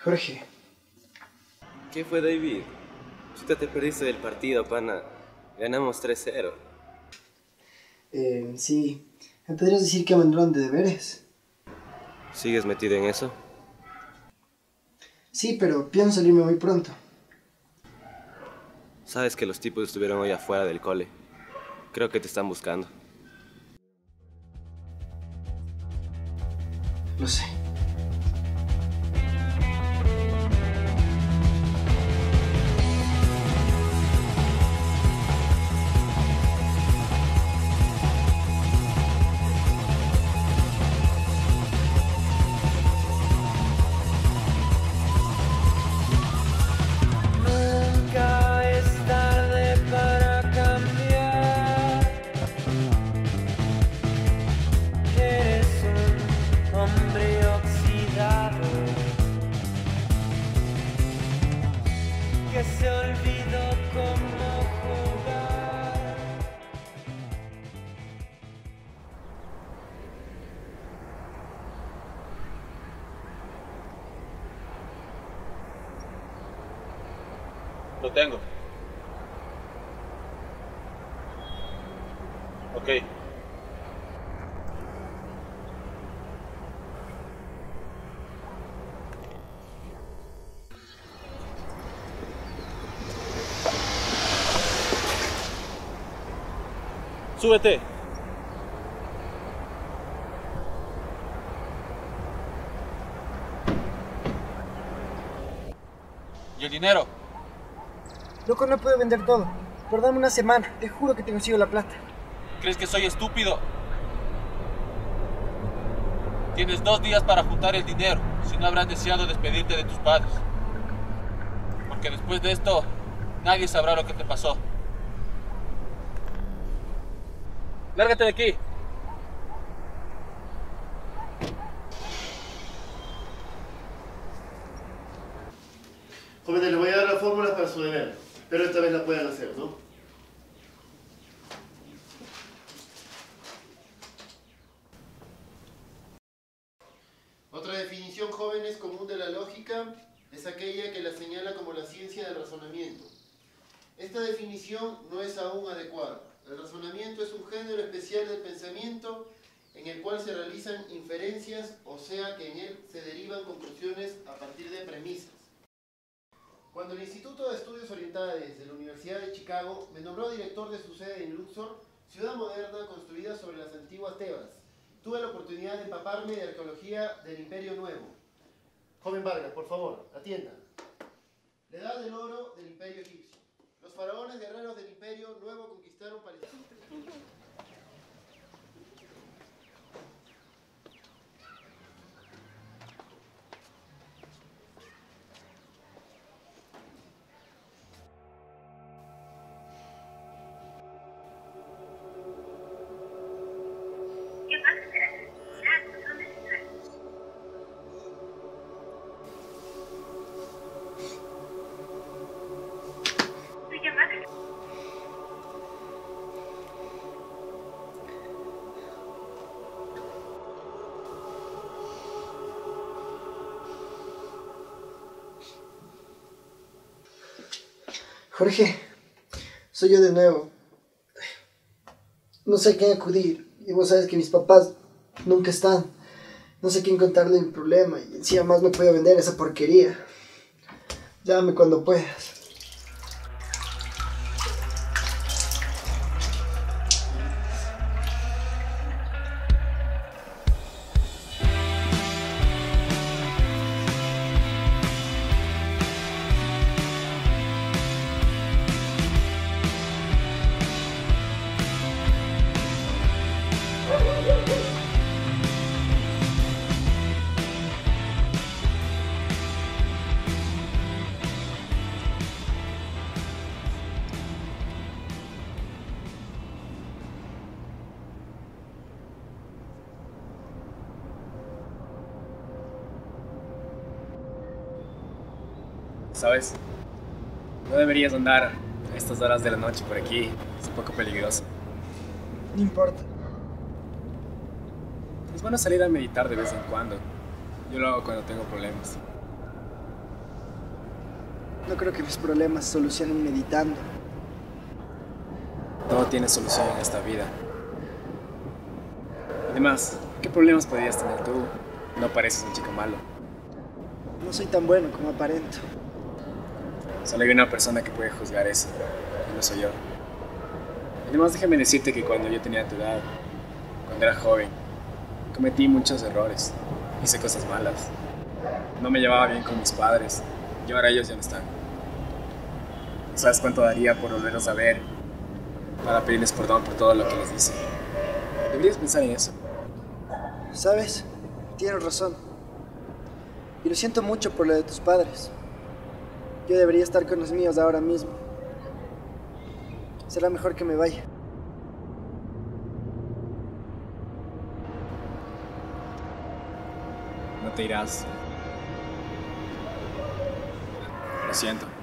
Jorge. ¿Qué fue, David? Chuta, te perdiste del partido, pana. Ganamos 3-0. Sí. ¿Me podrías decir qué abandonaron de deberes? ¿Sigues metido en eso? Sí, pero pienso salirme muy pronto. Sabes que los tipos estuvieron hoy afuera del cole. Creo que te están buscando. Lo sé. Nunca es tarde para cambiar. Eres un hombre oxidado que se olvidó cómo jugar. Lo tengo. Ok. Súbete. ¿Y el dinero? Loco, no puedo vender todo. Pero dame una semana. Te juro que te consigo la plata. ¿Crees que soy estúpido? Tienes 2 días para juntar el dinero, si no habrás deseado despedirte de tus padres. Porque después de esto, nadie sabrá lo que te pasó. ¡Lárgate de aquí! Jóvenes, les voy a dar las fórmulas para su deber, pero esta vez la pueden hacer, ¿no? Otra definición, jóvenes, común de la lógica es aquella que la señala como la ciencia del razonamiento. Esta definición no es aún adecuada. El razonamiento es un género especial del pensamiento en el cual se realizan inferencias, o sea que en él se derivan conclusiones a partir de premisas. Cuando el Instituto de Estudios Orientales de la Universidad de Chicago me nombró director de su sede en Luxor, ciudad moderna construida sobre las antiguas Tebas, tuve la oportunidad de empaparme de arqueología del Imperio Nuevo. Joven Vargas, por favor, atienda. La edad del oro del Imperio Egipcio. Los faraones guerreros del Imperio Nuevo conquistaron Palestina. Jorge, soy yo de nuevo. No sé a quién acudir. Y vos sabes que mis papás nunca están. No sé a quién contarle mi problema. Y encima más no puedo vender esa porquería. Llámame cuando puedas. ¿Sabes? No deberías andar a estas horas de la noche por aquí. Es un poco peligroso. No importa. Es bueno salir a meditar de vez en cuando. Yo lo hago cuando tengo problemas. No creo que mis problemas se solucionen meditando. Todo tiene solución en esta vida. Además, ¿qué problemas podrías tener tú? No pareces un chico malo. No soy tan bueno como aparento. Solo hay una persona que puede juzgar eso, y no soy yo. Además, déjame decirte que cuando yo tenía tu edad, cuando era joven, cometí muchos errores. Hice cosas malas. No me llevaba bien con mis padres, y ahora ellos ya no están. ¿No sabes cuánto daría por volverlos a ver? Para pedirles perdón por todo lo que les hice. Deberías pensar en eso. ¿Sabes? Tienes razón. Y lo siento mucho por lo de tus padres. Yo debería estar con los míos ahora mismo. Será mejor que me vaya. No te irás. Lo siento.